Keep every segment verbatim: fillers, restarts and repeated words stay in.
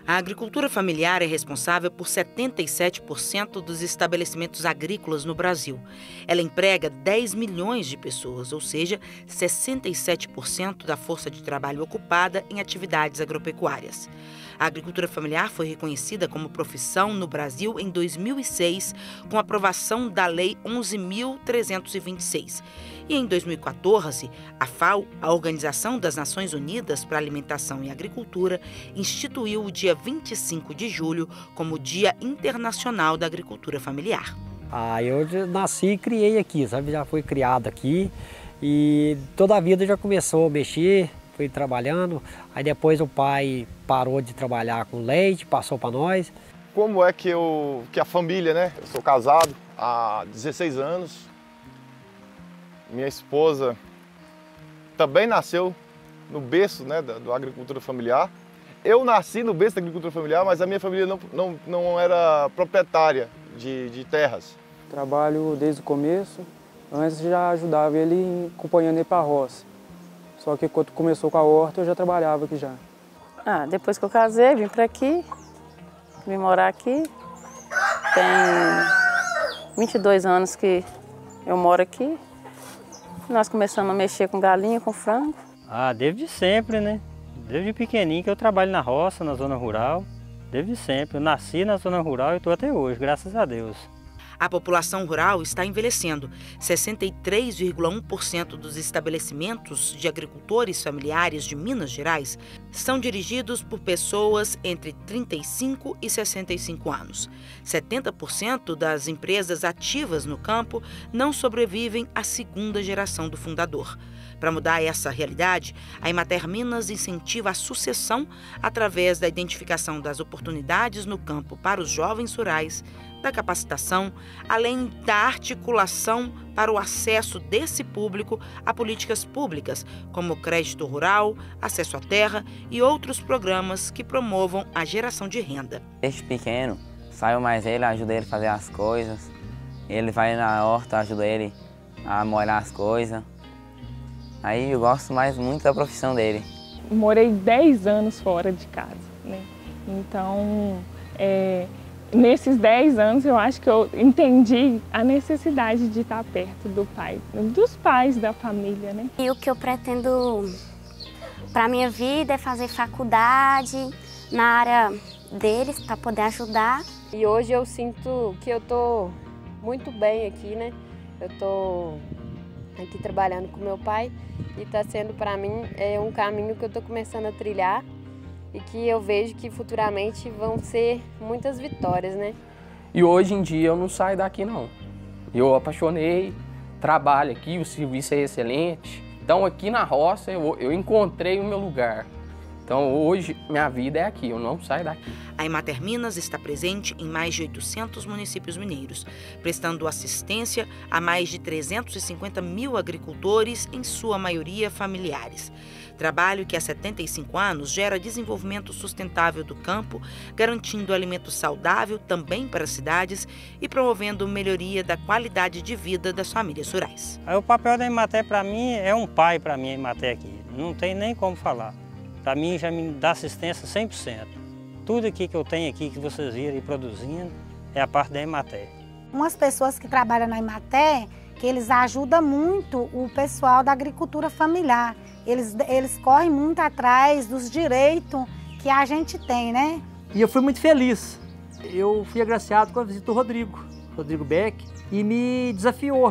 A agricultura familiar é responsável por setenta e sete por cento dos estabelecimentos agrícolas no Brasil. Ela emprega dez milhões de pessoas, ou seja, sessenta e sete por cento da força de trabalho ocupada em atividades agropecuárias. A agricultura familiar foi reconhecida como profissão no Brasil em dois mil e seis, com a aprovação da Lei onze mil trezentos e vinte e seis. E em dois mil e quatorze, a FAO, a Organização das Nações Unidas para a Alimentação e Agricultura, instituiu o dia vinte e cinco de julho como Dia Internacional da Agricultura Familiar. Ah, eu nasci e criei aqui, sabe? Já fui criado aqui e toda a vida já começou a mexer, fui trabalhando. Aí depois o pai parou de trabalhar com leite, passou para nós. Como é que, eu, que a família, né? Eu sou casado há dezesseis anos. Minha esposa também nasceu no berço, né, da, da agricultura familiar. Eu nasci no berço da agricultura familiar, mas a minha família não, não, não era proprietária de, de terras. Trabalho desde o começo. Antes já ajudava ele acompanhando ele para a roça. Só que quando começou com a horta, eu já trabalhava aqui já. Ah, depois que eu casei, vim para aqui, vim morar aqui. Tem vinte e dois anos que eu moro aqui. Nós começamos a mexer com galinha, com frango. Ah, desde sempre, né? Desde pequenininho que eu trabalho na roça, na zona rural. Desde sempre. Eu nasci na zona rural e estou até hoje, graças a Deus. A população rural está envelhecendo. sessenta e três vírgula um por cento dos estabelecimentos de agricultores familiares de Minas Gerais são dirigidos por pessoas entre trinta e cinco e sessenta e cinco anos. setenta por cento das empresas ativas no campo não sobrevivem à segunda geração do fundador. Para mudar essa realidade, a Emater Minas incentiva a sucessão através da identificação das oportunidades no campo para os jovens rurais, da capacitação, além da articulação para o acesso desse público a políticas públicas, como crédito rural, acesso à terra e outros programas que promovam a geração de renda. Desde pequeno, saio mais ele, ajuda ele a fazer as coisas. Ele vai na horta, ajuda ele a molhar as coisas. Aí eu gosto mais muito da profissão dele. Morei dez anos fora de casa, né? Então, é, nesses dez anos eu acho que eu entendi a necessidade de estar perto do pai, dos pais da família, né? E o que eu pretendo para a minha vida é fazer faculdade na área deles para poder ajudar. E hoje eu sinto que eu tô muito bem aqui, né? Eu tô aqui trabalhando com meu pai e está sendo para mim é um caminho que eu estou começando a trilhar e que eu vejo que futuramente vão ser muitas vitórias, né? E hoje em dia eu não saio daqui não. Eu apaixonei, trabalho aqui, o serviço é excelente. Então aqui na roça eu, eu encontrei o meu lugar. Então hoje minha vida é aqui, eu não saio daqui. A Emater Minas está presente em mais de oitocentos municípios mineiros, prestando assistência a mais de trezentos e cinquenta mil agricultores, em sua maioria familiares. Trabalho que há setenta e cinco anos gera desenvolvimento sustentável do campo, garantindo alimento saudável também para as cidades e promovendo melhoria da qualidade de vida das famílias rurais. Aí, o papel da Emater para mim é um pai para mim, a Emater aqui. Não tem nem como falar. Para mim já me dá assistência cem por cento. Tudo aqui que eu tenho aqui, que vocês viram aí produzindo, é a parte da Emater. Umas pessoas que trabalham na Emater, que eles ajudam muito o pessoal da agricultura familiar. Eles, eles correm muito atrás dos direitos que a gente tem, né? E eu fui muito feliz. Eu fui agraciado com a visita do Rodrigo, Rodrigo Beck, e me desafiou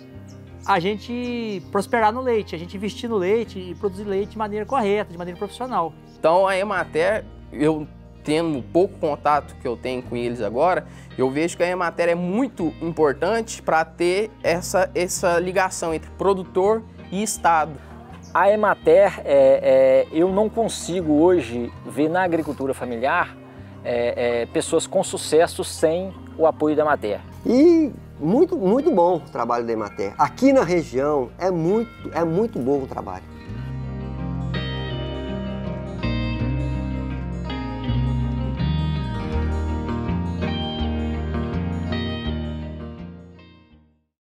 a gente prosperar no leite, a gente investir no leite e produzir leite de maneira correta, de maneira profissional. Então a Emater, eu tendo pouco contato que eu tenho com eles agora, eu vejo que a Emater é muito importante para ter essa, essa ligação entre produtor e Estado. A Emater, é, é, eu não consigo hoje ver na agricultura familiar é, é, pessoas com sucesso sem o apoio da Emater. E muito, muito bom o trabalho da Emater. Aqui na região é muito, é muito bom o trabalho.